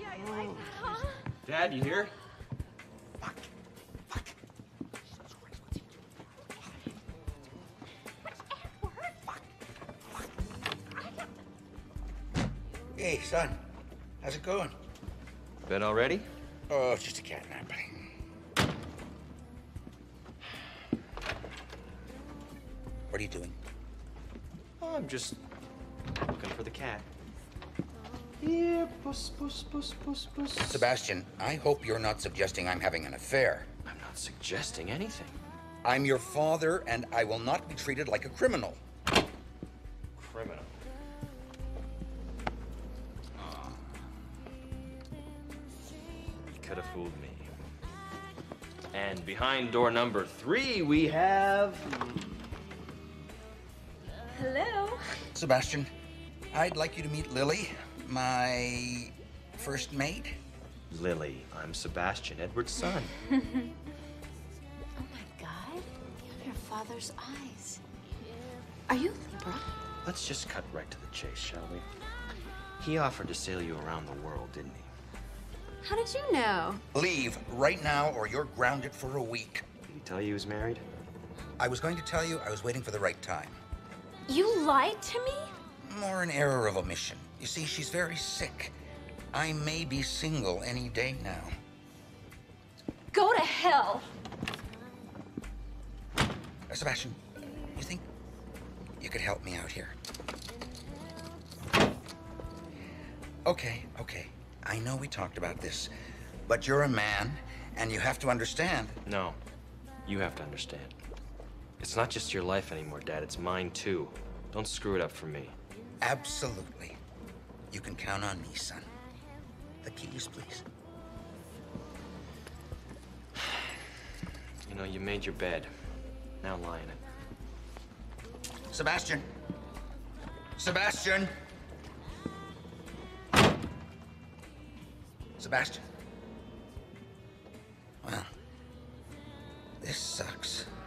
you like that, huh? Dad, you here? Hey, son. How's it going? Bed already? Oh, it's just a cat nap. What are you doing? Oh, I'm just looking for the cat. Here, puss, puss, puss, puss, puss. Sebastian, I hope you're not suggesting I'm having an affair. I'm not suggesting anything. I'm your father, and I will not be treated like a criminal. Criminal. You could have fooled me. And behind door number 3, we have... Hello. Sebastian, I'd like you to meet Lily, my first mate. Lily, I'm Sebastian, Edward's son. Oh my God, you have your father's eyes. Are you Libra? Let's just cut right to the chase, shall we? He offered to sail you around the world, didn't he? How did you know? Leave right now or you're grounded for a week. Did he tell you he was married? I was going to tell you I was waiting for the right time. You lied to me? More an error of omission. You see, she's very sick. I may be single any day now. Go to hell. Sebastian, you think you could help me out here? Okay. I know we talked about this, but you're a man, and you have to understand. No, you have to understand. It's not just your life anymore, Dad. It's mine, too. Don't screw it up for me. Absolutely. You can count on me, son. The keys, please. You know, you made your bed. Now lie in it. Sebastian! Sebastian! Sebastian. Well, this sucks.